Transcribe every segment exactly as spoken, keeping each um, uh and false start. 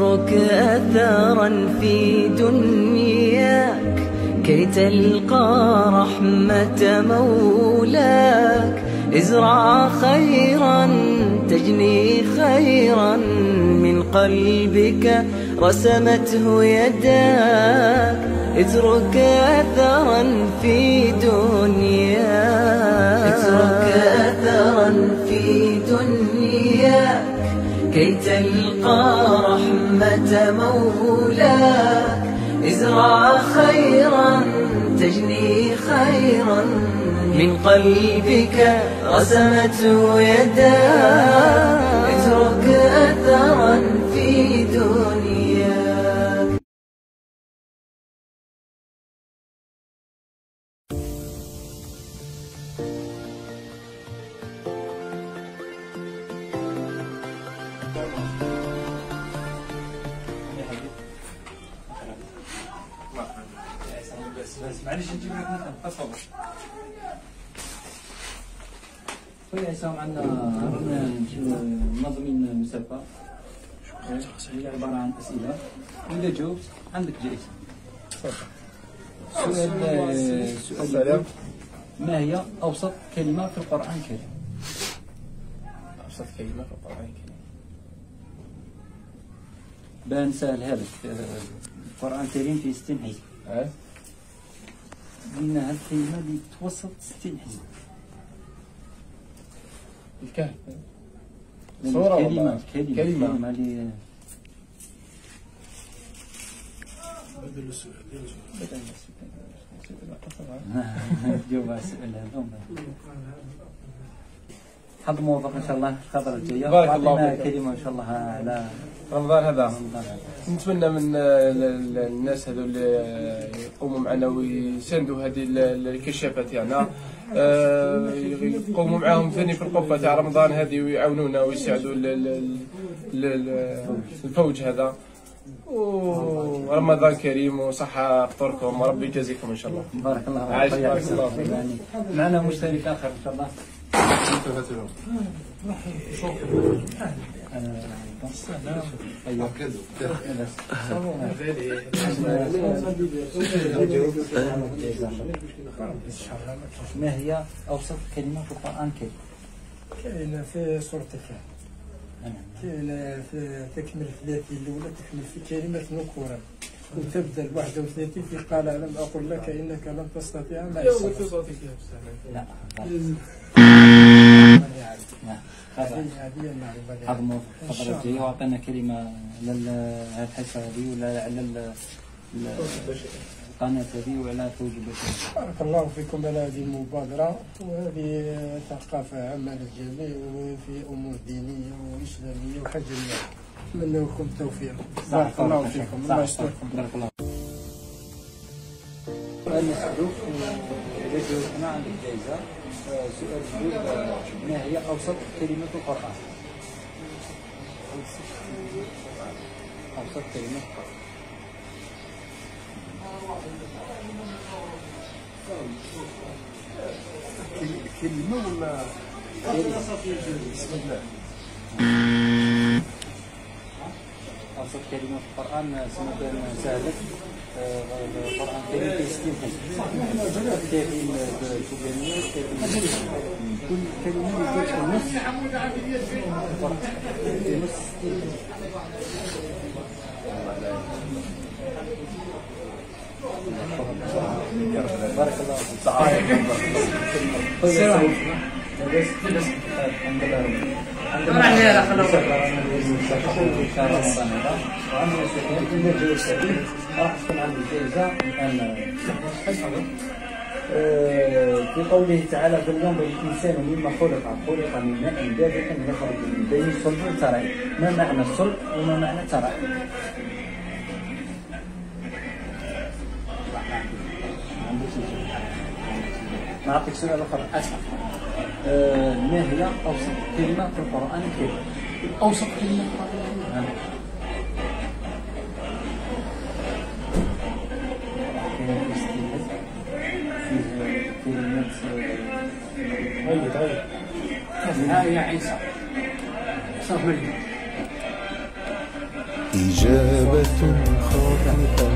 اترك أثرا في دنياك كي تلقى رحمة مولاك. ازرع خيرا تجني خيرا من قلبك رسمته يداك. اترك أثرا في دنياك اترك أثرا في دنياك كي تلقى رحمة مولاك. ازرع خيرا تجني خيرا من قلبك رسمته يداك. اترك أثرا في دنياك. بس معليش نجيب لك مثلا تفضل. خويا عصام عندنا رانا منظمين مسابقة هي عبارة عن أسئلة وإذا جاوبت عندك جائزة. تفضل. سؤال سؤال ما هي أوسط كلمة في القرآن الكريم؟ أوسط كلمة في القرآن الكريم بان سهلها لك. القرآن الكريم فيه ستين حزب. أه؟ قلنا هاد الكلمة اللي توسط ستين حزب. الكهف. صورة كلمة كلمة كلمة كلمة اللي بدل السؤال بدل السؤال جاوب على السؤال هذا. حظ موفق ان شاء الله الخطرة الجاية. بارك الله فيك. كلمة ان شاء الله على رمضان هذا. نتمنى من الناس هذو اللي يقوموا معنا ويساندوا هذه الكشافات يعني يقوموا معاهم ثاني في القبة تاع رمضان هذه ويعاونونا ويساعدوا الفوج هذا. ورمضان كريم وصحة فطوركم وربي يجازيكم ان شاء الله. بارك الله عايش بارك الله فيك. معنا مشترك اخر ان شاء الله. ما هي أوسط كلمة في القرآن الكريم؟ كاينة في سورة الكهف. كاينة في تكمل ثلاثين الأولى تكمل في كلمة نكورا وتبدأ واحد وثلاثين في قال ألم أقل لك إنك لن تستطيع معي الصبر. لا هذه المعلومة. حظ موفق الفترة الجاية وأعطينا كلمة لهذه الحصة هذه ولا على القناة هذه وعلى فوج البشر. بارك الله فيكم على هذه المبادرة وهذه ثقافة عامة للجميع وفي أمور دينية وإسلامية وحجرية. نتمنى لكم التوفيق. بارك الله فيكم. الله يستركم. بارك الله. سؤال مسعود إذا جاوبنا عندك جائزة. سؤال جديد ما هي أوسط كلمة في القرآن؟ أوسط كلمة في القرآن. كلمة ولا بسم الله. أوسط كلمة في القرآن سمعت سهلة. القرآن الكريم فيه ستين حزب. كاين الفوقانية كل كلمة يجي في النص في نص ستين حزب. بارك الله فيك. الحمد لله. في قوله تعالى فلينظر الإنسان مما خلق خلق من ماء دافق يخرج من بين الصلب والترائب. ما معنى الصلب وما معنى الترائب؟ نعطيك سؤال آخر أسمع. آه ما هي أوسط كلمة في القرآن الكريم؟ أوسط كلمة في القرآن الكريم. طيب طيب. ها يا عيسى. صف مريم. إجابة خاطئة.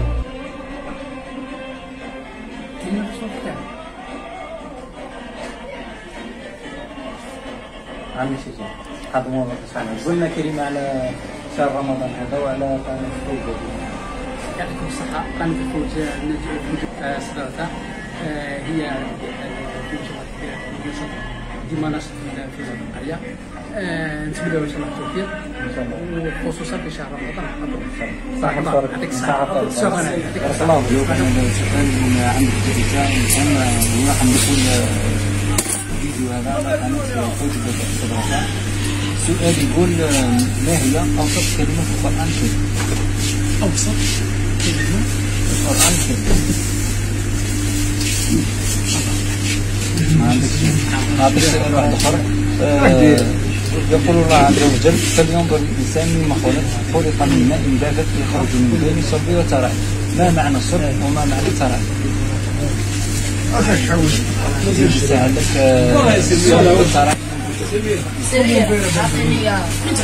عامل شيء هذا موضوع صحيح. قلنا كلمة على شهر رمضان هذا وعلى قناة الفوج. يعطيكم الصحة. قناة الفوج صدرتها هي في نشاط ديما نشط في هذه القرية. نتمنى ان شاء الله التوفيق ان شاء الله، وخصوصا في شهر رمضان. صح الله يعطيك الصحة. شكرا يعطيك الصحة. عندك جديدة راح نقول الفيديو هذا على قناة الفوج صدرتها. السؤال يقول ما هي أوسط كلمة في القرآن الكريم؟ أوسط كلمة في القرآن الكريم. ما عندك نعطيك سؤال واحد آخر. يقول الله عز وجل: فلينظر الإنسان مما خلق، خلق من ماء دافق يخرج من بين صلب وترائب. ما معنى الصلب وما معنى الترائب؟ يسهل لك الصلب والترائب. سريع عقلية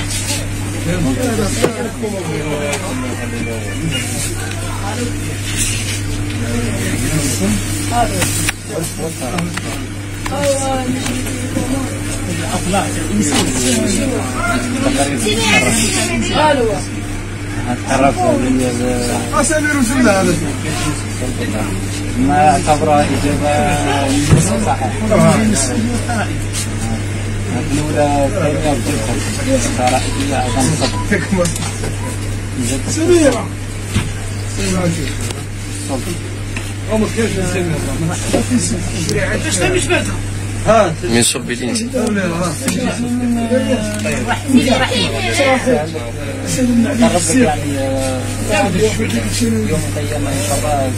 ما اعتبرها إجابة صحيحة. الأولى الثانية والثالثة ترائبية عشان تصدق. سريرة من صب الإنسان. يعني يوم القيامة إن شاء الله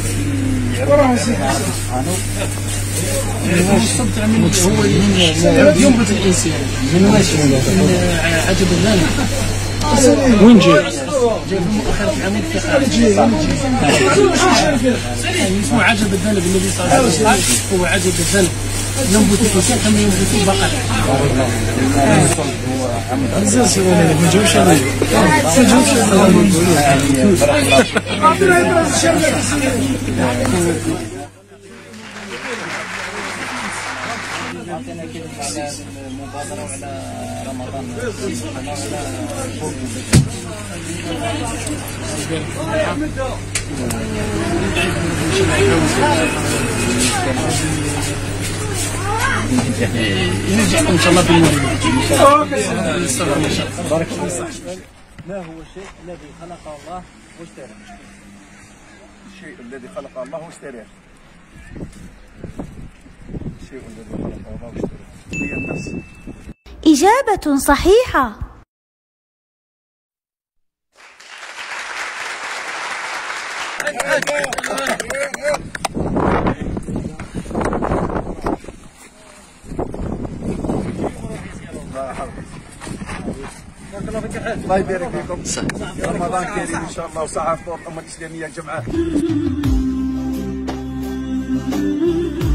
هو ينبت الإنسان من واش من عجب الغنى. وين جاي؟ جاي في مؤخرة العمود في اسمه عجب الذنب. النبي صلى الله عليه وسلم هو عجب الذنب، ينبت الإنسان كما ينبت البقر. ما جاوبش عليه. أعطينا كلمة على المبادرة وعلى رمضان ينجحكم إن شاء الله بالمهم. بارك الله. ما هو الشيء الذي خلقه الله واشتراه؟ الشيء الذي خلق الله واشتراه. الشيء الذي خلق الله واشتراه هي النفس. إجابة صحيحة. الله يبارك فيكم. رمضان كريم ان شاء الله وصحة الامه الاسلاميه جمعاء.